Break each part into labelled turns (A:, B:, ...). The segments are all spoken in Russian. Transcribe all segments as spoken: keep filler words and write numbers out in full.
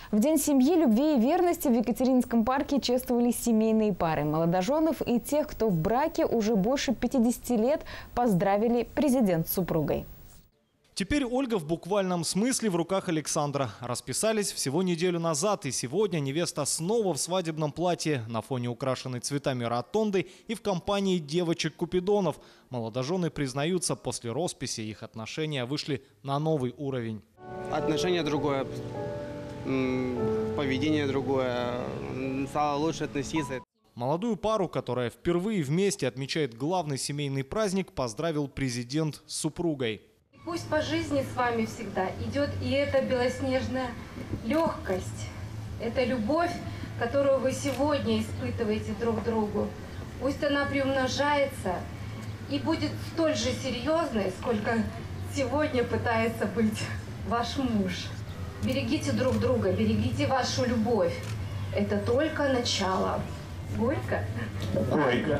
A: В День семьи, любви и верности в Екатерининском парке чествовали семейные пары. Молодоженов и тех, кто в браке уже больше пятидесяти лет, поздравили президент с супругой.
B: Теперь Ольга в буквальном смысле в руках Александра. Расписались всего неделю назад, и сегодня невеста снова в свадебном платье на фоне украшенной цветами ротонды и в компании девочек-купидонов. Молодожены признаются, после росписи их отношения вышли на новый уровень.
C: Отношение другое, поведение другое, стало лучше относиться.
B: Молодую пару, которая впервые вместе отмечает главный семейный праздник, поздравил президент с супругой.
D: Пусть по жизни с вами всегда идет и эта белоснежная легкость, эта любовь, которую вы сегодня испытываете друг к другу. Пусть она приумножается и будет столь же серьезной, сколько сегодня пытается быть ваш муж. Берегите друг друга, берегите вашу любовь. Это только начало. Горько?
B: Горько.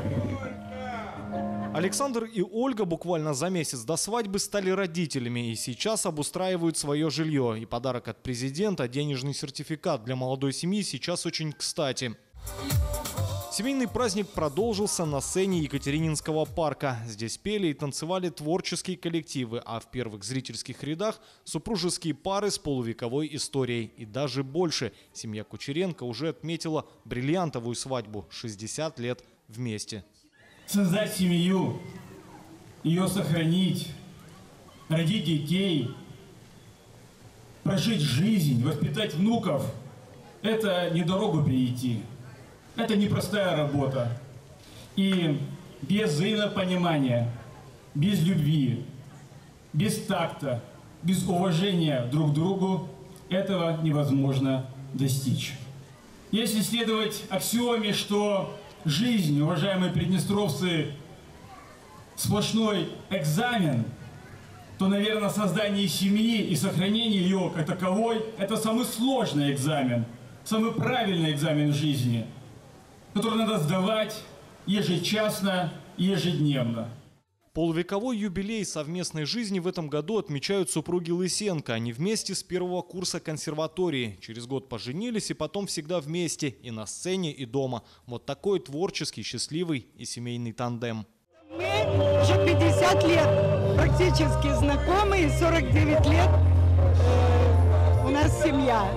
B: Александр и Ольга буквально за месяц до свадьбы стали родителями и сейчас обустраивают свое жилье. И подарок от президента, денежный сертификат для молодой семьи, сейчас очень кстати. Семейный праздник продолжился на сцене Екатерининского парка. Здесь пели и танцевали творческие коллективы, а в первых зрительских рядах супружеские пары с полувековой историей. И даже больше. Семья Кучеренко уже отметила бриллиантовую свадьбу – шестьдесят лет вместе.
E: Создать семью, ее сохранить, родить детей, прожить жизнь, воспитать внуков – это не дорогу перейти. Это непростая работа. И без взаимопонимания, без любви, без такта, без уважения друг к другу этого невозможно достичь. Если следовать аксиоме, что жизнь, уважаемые приднестровцы, сплошной экзамен, то, наверное, создание семьи и сохранение ее как таковой – это самый сложный экзамен, самый правильный экзамен жизни, который надо сдавать ежечасно и ежедневно.
B: Полувековой юбилей совместной жизни в этом году отмечают супруги Лысенко. Они вместе с первого курса консерватории. Через год поженились и потом всегда вместе. И на сцене, и дома. Вот такой творческий, счастливый и семейный тандем.
F: Мы уже пятьдесят лет практически знакомы. И сорок девять лет э, у нас семья.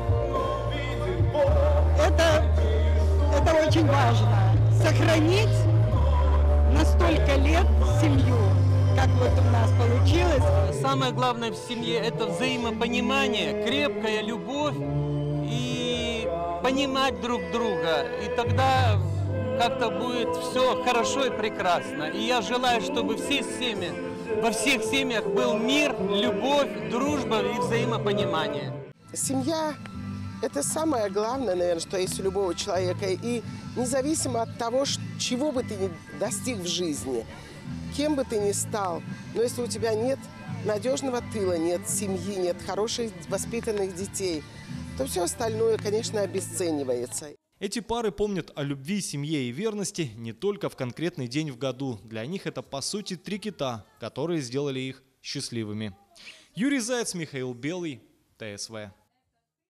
F: Это, это очень важно. Сохранить на столько лет семью, как вот у нас получилось.
G: Самое главное в семье – это взаимопонимание, крепкая любовь и понимать друг друга. И тогда как-то будет все хорошо и прекрасно. И я желаю, чтобы все семьи, во всех семьях был мир, любовь, дружба и взаимопонимание.
H: Семья – это самое главное, наверное, что есть у любого человека. И независимо от того, чего бы ты ни достиг в жизни, кем бы ты ни стал, но если у тебя нет надежного тыла, нет семьи, нет хороших воспитанных детей, то все остальное, конечно, обесценивается.
B: Эти пары помнят о любви, семье и верности не только в конкретный день в году. Для них это, по сути, три кита, которые сделали их счастливыми. Юрий Заяц, Михаил Белый, ТСВ.